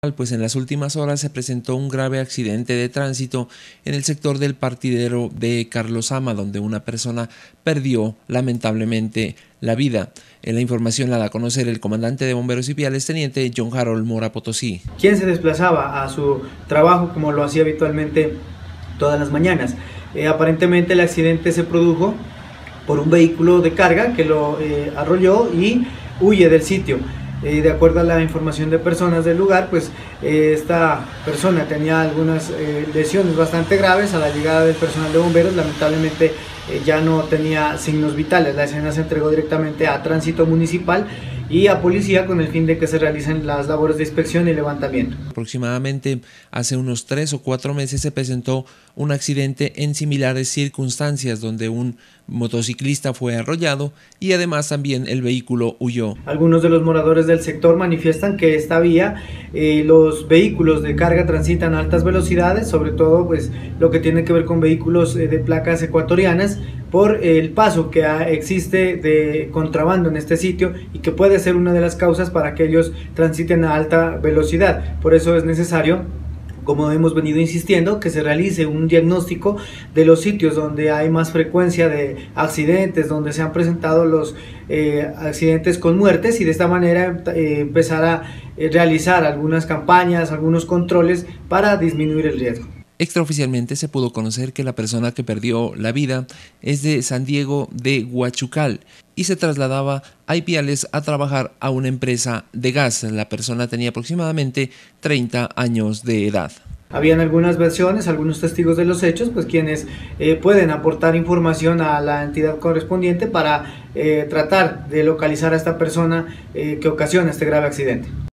Pues en las últimas horas se presentó un grave accidente de tránsito en el sector del partidero de Carlos Sama, donde una persona perdió lamentablemente la vida. En la información la da a conocer el comandante de Bomberos y Viales, teniente John Harold Mora Potosí. Quien se desplazaba a su trabajo como lo hacía habitualmente todas las mañanas. Aparentemente el accidente se produjo por un vehículo de carga que lo arrolló y huye del sitio. De acuerdo a la información de personas del lugar, pues esta persona tenía algunas lesiones bastante graves. A la llegada del personal de bomberos, lamentablemente ya no tenía signos vitales. La escena se entregó directamente a Tránsito Municipal y a Policía con el fin de que se realicen las labores de inspección y levantamiento. Aproximadamente hace unos 3 o 4 meses se presentó un accidente en similares circunstancias donde un motociclista fue arrollado y además también el vehículo huyó. Algunos de los moradores del sector manifiestan que esta vía los vehículos de carga transitan a altas velocidades, sobre todo pues lo que tiene que ver con vehículos de placas ecuatorianas, por el paso que existe de contrabando en este sitio y que puede ser una de las causas para que ellos transiten a alta velocidad. Por eso es necesario, como hemos venido insistiendo, que se realice un diagnóstico de los sitios donde hay más frecuencia de accidentes, donde se han presentado los accidentes con muertes, y de esta manera empezar a realizar algunas campañas, algunos controles para disminuir el riesgo. Extraoficialmente se pudo conocer que la persona que perdió la vida es de San Diego de Huachucal y se trasladaba a Ipiales a trabajar a una empresa de gas. La persona tenía aproximadamente 30 años de edad. Habían algunas versiones, algunos testigos de los hechos, pues quienes pueden aportar información a la entidad correspondiente para tratar de localizar a esta persona que ocasiona este grave accidente.